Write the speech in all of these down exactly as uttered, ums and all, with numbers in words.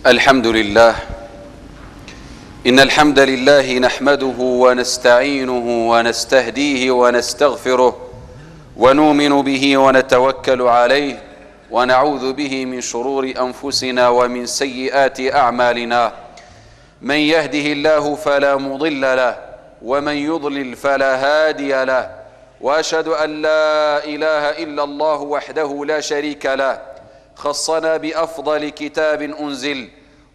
الحمد لله. إن الحمد لله نحمده ونستعينه ونستهديه ونستغفره ونؤمن به ونتوكل عليه ونعوذ به من شرور أنفسنا ومن سيئات أعمالنا. من يهده الله فلا مضل له ومن يضلل فلا هادي له، وأشهد أن لا إله إلا الله وحده لا شريك له، خصنا بأفضل كتاب أنزل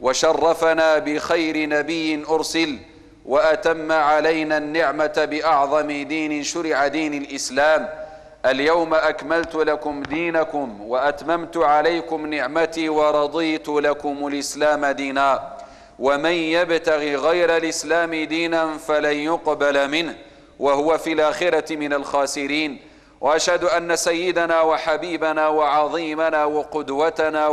وشرفنا بخير نبي أرسل، وأتم علينا النعمة بأعظم دين شرع، دين الإسلام. اليوم أكملت لكم دينكم وأتممت عليكم نعمتي ورضيت لكم الإسلام دينا، ومن يبتغي غير الإسلام دينا فلن يقبل منه وهو في الآخرة من الخاسرين. وأشهد أن سيدنا وحبيبنا وعظيمنا وقدوتنا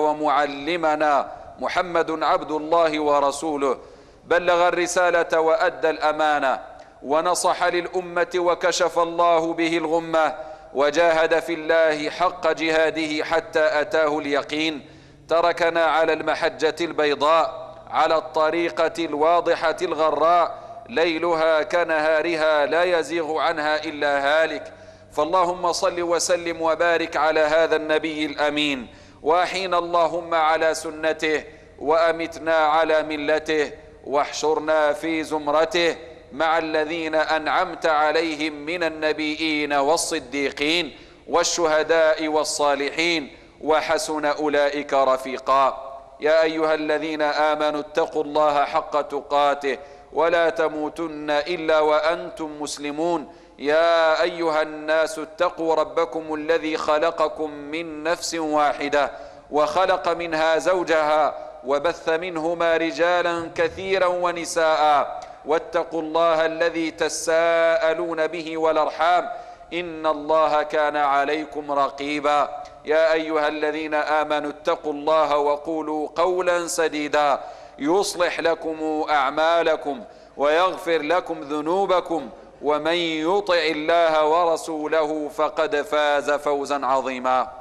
ومعلمنا محمد عبد الله ورسوله، بلغ الرسالة وأدى الأمانة ونصح للأمة وكشف الله به الغمة، وجاهد في الله حق جهاده حتى أتاه اليقين. تركنا على المحجة البيضاء على الطريقة الواضحة الغراء، ليلها كنهارها لا يزيغ عنها إلا هالك. فاللهم صل وسلم وبارك على هذا النبي الأمين، وأحينا اللهم على سنته، وأمتنا على ملته، واحشرنا في زمرته مع الذين أنعمت عليهم من النبيين والصديقين والشهداء والصالحين، وحسن أولئك رفيقا. يا أيها الذين آمنوا اتقوا الله حق تقاته ولا تموتن إلا وأنتم مسلمون. يا أيها الناس اتقوا ربكم الذي خلقكم من نفس واحدة وخلق منها زوجها وبث منهما رجالا كثيرا ونساء، واتقوا الله الذي تساءلون به والأرحام إن الله كان عليكم رقيبا. يا أيها الذين آمنوا اتقوا الله وقولوا قولا سديدا يصلح لكم أعمالكم ويغفر لكم ذنوبكم، ومن يطع الله ورسوله فقد فاز فوزا عظيما.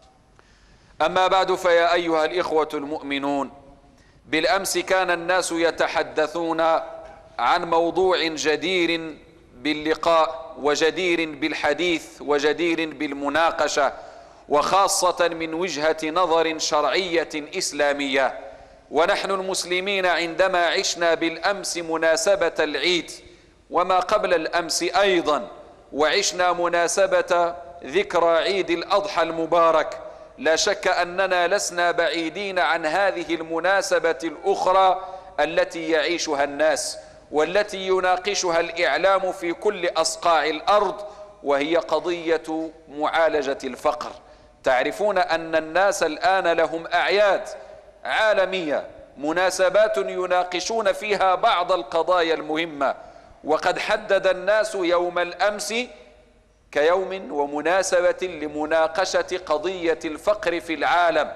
أما بعد، فيا أيها الإخوة المؤمنون، بالأمس كان الناس يتحدثون عن موضوع جدير باللقاء وجدير بالحديث وجدير بالمناقشة، وخاصة من وجهة نظر شرعية إسلامية. ونحن المسلمين عندما عشنا بالأمس مناسبة العيد وما قبل الأمس أيضا، وعشنا مناسبة ذكرى عيد الأضحى المبارك، لا شك أننا لسنا بعيدين عن هذه المناسبة الأخرى التي يعيشها الناس والتي يناقشها الإعلام في كل أصقاع الأرض، وهي قضية معالجة الفقر. تعرفون أن الناس الآن لهم أعياد عالمية، مناسبات يناقشون فيها بعض القضايا المهمة، وقد حدد الناس يوم الأمس كيوم ومناسبة لمناقشة قضية الفقر في العالم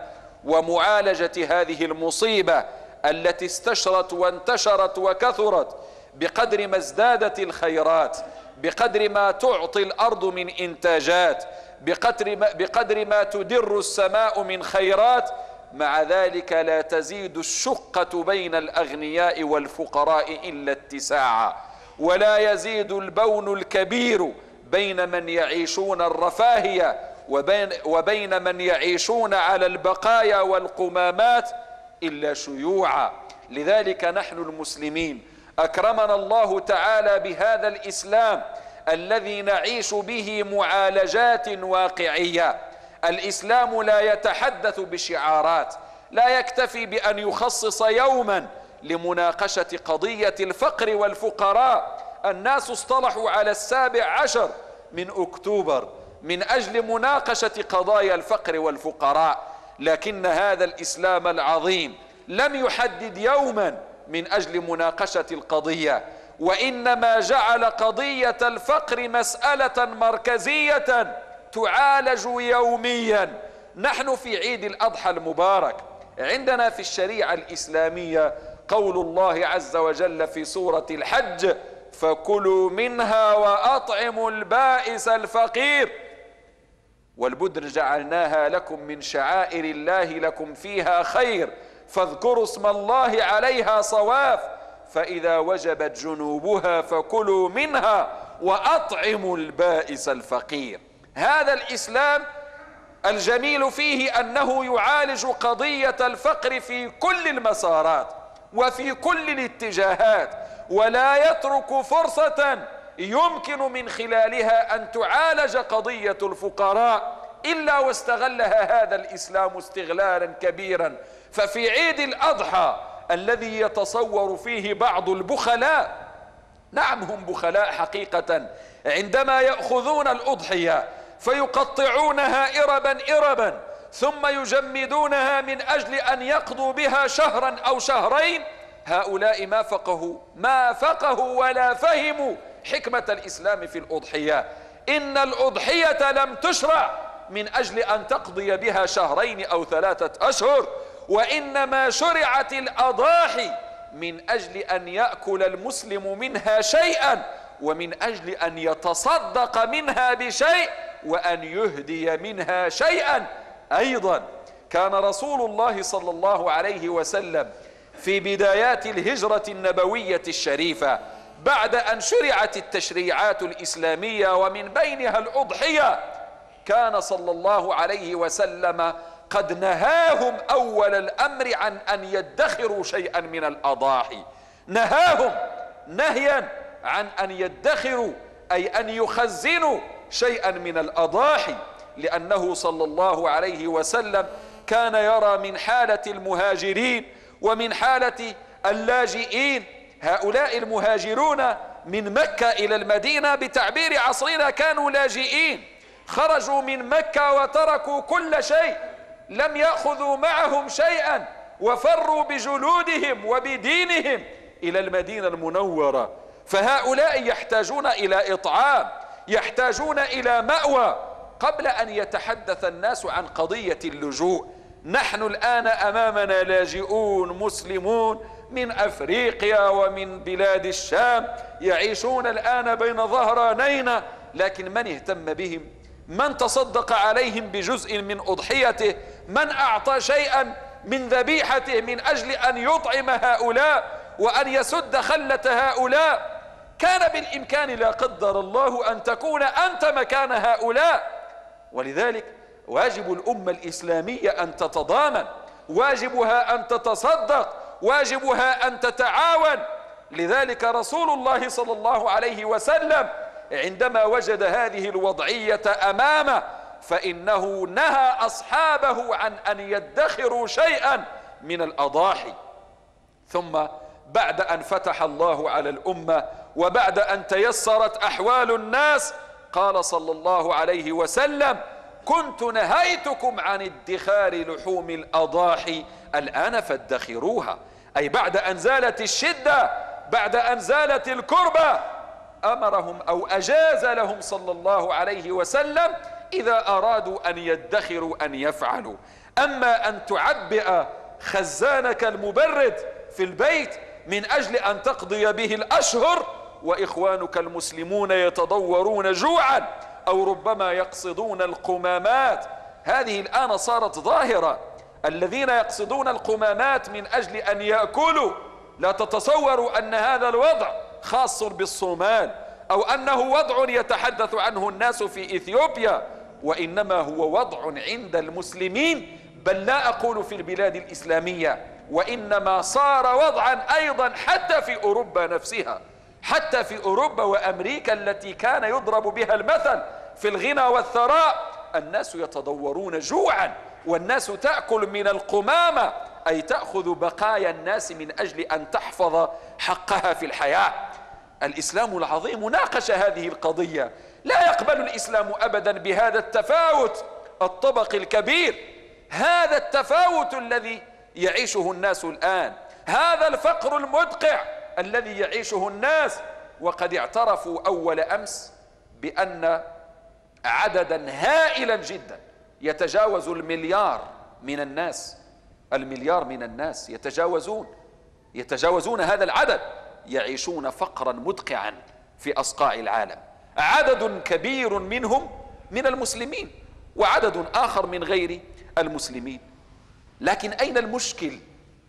ومعالجة هذه المصيبة التي استشرت وانتشرت وكثرت. بقدر ما ازدادت الخيرات، بقدر ما تعطي الأرض من إنتاجات، بقدر ما, بقدر ما تدر السماء من خيرات، مع ذلك لا تزيد الشقة بين الأغنياء والفقراء إلا اتساعا، ولا يزيد البون الكبير بين من يعيشون الرفاهية وبين, وبين من يعيشون على البقايا والقمامات إلا شيوعا. لذلك نحن المسلمين أكرمنا الله تعالى بهذا الإسلام الذي نعيش به معالجات واقعية. الإسلام لا يتحدث بشعارات، لا يكتفي بأن يخصص يوما لمناقشة قضية الفقر والفقراء. الناس اصطلحوا على السابع عشر من أكتوبر من أجل مناقشة قضايا الفقر والفقراء، لكن هذا الإسلام العظيم لم يحدد يوما من أجل مناقشة القضية، وإنما جعل قضية الفقر مسألة مركزية تعالج يوميا. نحن في عيد الأضحى المبارك عندنا في الشريعة الإسلامية قول الله عز وجل في سورة الحج: فكلوا منها وأطعموا البائس الفقير والبدر جعلناها لكم من شعائر الله لكم فيها خير فاذكروا اسم الله عليها صواف، فإذا وجبت جنوبها فكلوا منها وأطعموا البائس الفقير. هذا الإسلام الجميل فيه أنه يعالج قضية الفقر في كل المسارات وفي كل الاتجاهات، ولا يترك فرصة يمكن من خلالها أن تعالج قضية الفقراء إلا واستغلها هذا الإسلام استغلالا كبيرا. ففي عيد الأضحى الذي يتصور فيه بعض البخلاء، نعم هم بخلاء حقيقة، عندما يأخذون الأضحية فيقطعونها إربا إربا ثم يجمدونها من أجل أن يقضوا بها شهرا أو شهرين، هؤلاء ما فقهوا ما فقهوا ولا فهموا حكمة الإسلام في الأضحية. إن الأضحية لم تشرع من أجل أن تقضي بها شهرين أو ثلاثة أشهر، وإنما شرعت الأضاحي من أجل أن يأكل المسلم منها شيئا، ومن أجل أن يتصدق منها بشيء، وأن يهدي منها شيئا. أيضا كان رسول الله صلى الله عليه وسلم في بدايات الهجرة النبوية الشريفة بعد أن شرعت التشريعات الإسلامية ومن بينها الأضحية، كان صلى الله عليه وسلم قد نهاهم أول الأمر عن أن يدخروا شيئا من الأضاحي، نهاهم نهيا عن أن يدخروا أي أن يخزنوا شيئا من الأضاحي، لأنه صلى الله عليه وسلم كان يرى من حالة المهاجرين ومن حالة اللاجئين، هؤلاء المهاجرون من مكة إلى المدينة بتعبير عصرنا كانوا لاجئين، خرجوا من مكة وتركوا كل شيء، لم يأخذوا معهم شيئا، وفروا بجلودهم وبدينهم إلى المدينة المنورة. فهؤلاء يحتاجون إلى إطعام، يحتاجون إلى مأوى، قبل أن يتحدث الناس عن قضية اللجوء. نحن الآن أمامنا لاجئون مسلمون من أفريقيا ومن بلاد الشام يعيشون الآن بين ظهرانينا، لكن من اهتم بهم؟ من تصدق عليهم بجزء من أضحيته؟ من أعطى شيئا من ذبيحته من أجل أن يطعم هؤلاء وأن يسد خلة هؤلاء؟ كان بالإمكان لا قدر الله أن تكون أنت مكان هؤلاء. ولذلك واجب الأمة الإسلامية أن تتضامن، واجبها أن تتصدق، واجبها أن تتعاون. لذلك رسول الله صلى الله عليه وسلم عندما وجد هذه الوضعية أمامه فإنه نهى أصحابه عن أن يدخروا شيئا من الأضاحي. ثم بعد أن فتح الله على الأمة وبعد أن تيسرت أحوال الناس قال صلى الله عليه وسلم: كنت نهيتكم عن ادخار لحوم الأضاحي الآن فادخروها. أي بعد أن زالت الشدة، بعد أن زالت الكربة، أمرهم أو أجاز لهم صلى الله عليه وسلم إذا أرادوا أن يدخروا أن يفعلوا. أما أن تعبئ خزانك المبرد في البيت من أجل أن تقضي به الأشهر وإخوانك المسلمون يتضورون جوعا أو ربما يقصدون القمامات، هذه الآن صارت ظاهرة. الذين يقصدون القمامات من أجل أن يأكلوا، لا تتصوروا أن هذا الوضع خاص بالصومال أو أنه وضع يتحدث عنه الناس في إثيوبيا، وإنما هو وضع عند المسلمين، بل لا أقول في البلاد الإسلامية، وإنما صار وضعا أيضا حتى في أوروبا نفسها، حتى في أوروبا وأمريكا التي كان يضرب بها المثل في الغنى والثراء، الناس يتضورون جوعا والناس تأكل من القمامة، أي تأخذ بقايا الناس من أجل أن تحفظ حقها في الحياة. الإسلام العظيم ناقش هذه القضية، لا يقبل الإسلام أبدا بهذا التفاوت الطبق الكبير، هذا التفاوت الذي يعيشه الناس الآن، هذا الفقر المدقع الذي يعيشه الناس. وقد اعترفوا أول أمس بأن عددا هائلا جدا يتجاوز المليار من الناس، المليار من الناس يتجاوزون يتجاوزون هذا العدد، يعيشون فقرا مدقعا في أصقاع العالم. عدد كبير منهم من المسلمين وعدد آخر من غير المسلمين. لكن أين المشكل؟